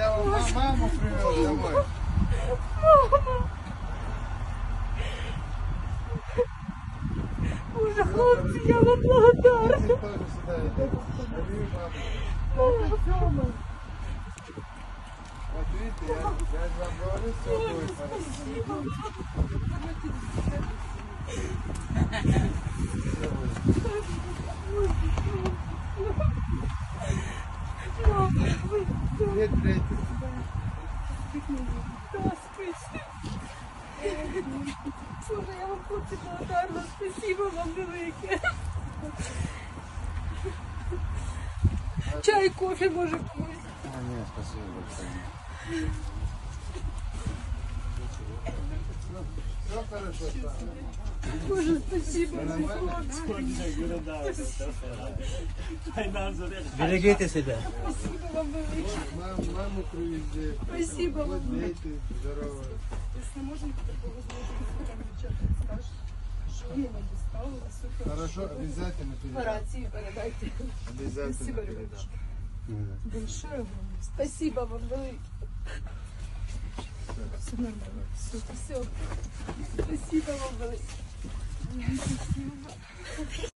я вам маму привез домой. Боже, хлопці, я вам благодарна. Тоже сюда идет. Мама. Вот видите, я же вам говорю, все будет хорошо. Нет, третий. Да, спасибо. Боже, я вам хлопці благодарна. Спасибо вам велике. Чай, кофе, може, когось. А, нет, спасибо большое. Все хорошо, Саша. Боже, спасибо вам, хлопці. Берегите себя. Спасибо вам велике. Маму привези. Спасибо вам. Вот дети здоровые. Если можем, такого скажешь, что я не достала, супер. Хорошо, обязательно По передам. рации передайте. Обязательно Спасибо, передам. ребятушки. Большое вам. Спасибо вам велике. Все нормально. Все. Спасибо вам велике.